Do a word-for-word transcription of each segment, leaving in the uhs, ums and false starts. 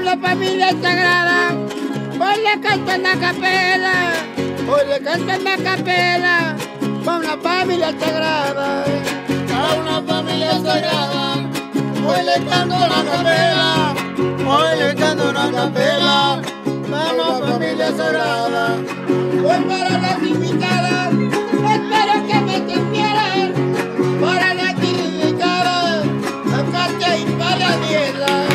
una familia sagrada, hoy le canto en la capela, hoy le canto en la capela, para una familia sagrada, a una familia sagrada, hoy le canto una capela, hoy le canto una capela, para una familia sagrada. Hoy para las invitadas, espero que me quisieran, para las invitadas, a Katia y para Daniela.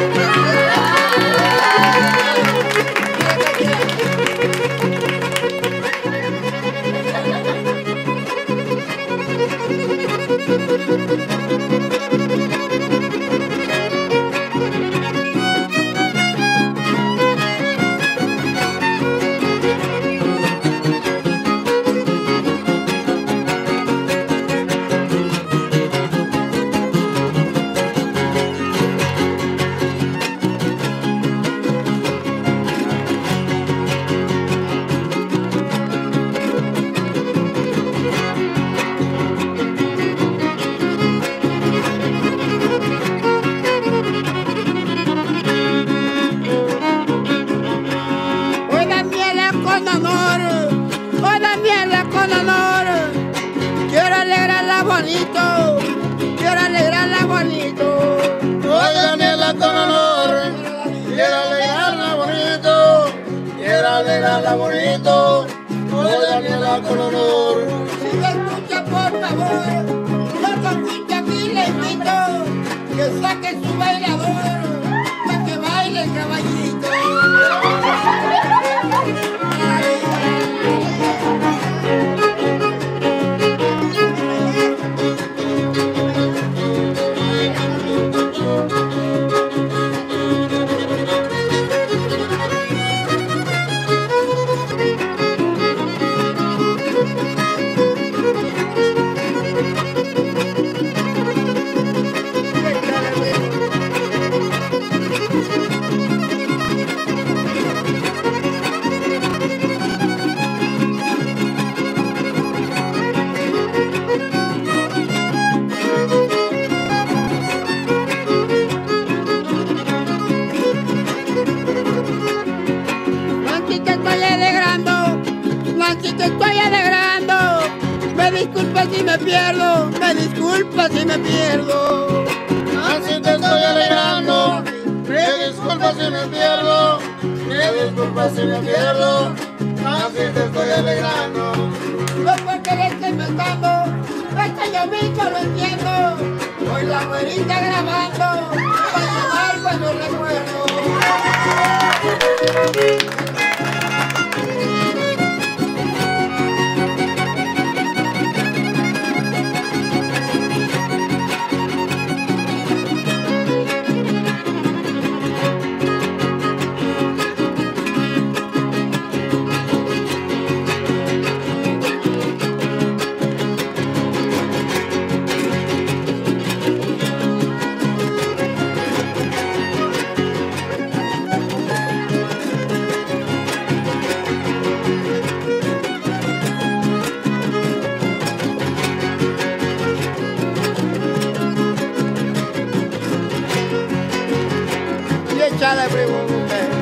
Bonito, quiero alegrarla bonito. Hoy Daniela con honor, quiero alegrarla bonito, quiero alegrarla bonito. Hoy Daniela con honor. Si me escucha por favor, no se escucha aquí le invito, que saque su bailador, para que baile el caballito. Te estoy alegrando, me disculpa si me pierdo, me disculpa si me pierdo. Así te estoy alegrando, me disculpa si me pierdo, me disculpa si me pierdo, así te estoy alegrando. No porque le estoy inventando, es que yo mismo lo entiendo. Hoy la güerita grabando, para llevar buenos recuerdos. Échale, primo, mujer.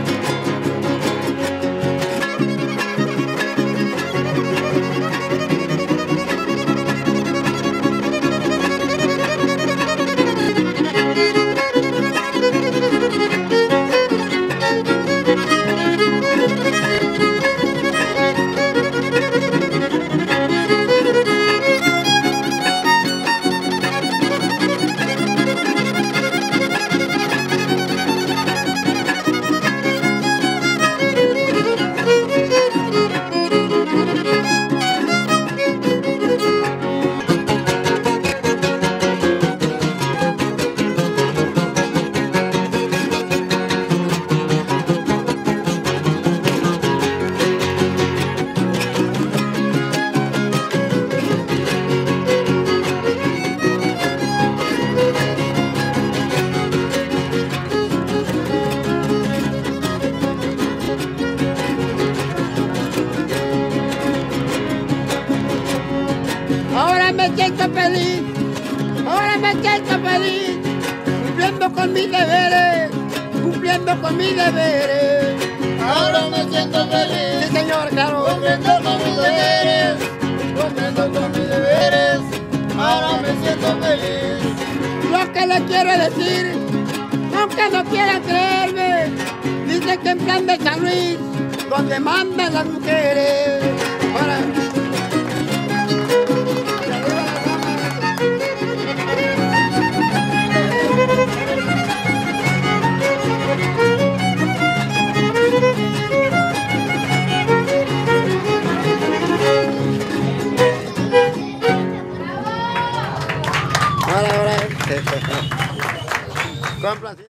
me siento feliz, ahora me siento feliz, cumpliendo con mis deberes, cumpliendo cumpliendo con mis deberes. Ahora me siento feliz. Sí, señor, claro. Cumpliendo con mis deberes. Cumpliendo con mis deberes. Ahora me siento feliz. Lo que le quiero decir, aunque no quieran creerme, dice que en plan de San Luis, donde mandan las mujeres. Para... Ahora, ahora. Complacido.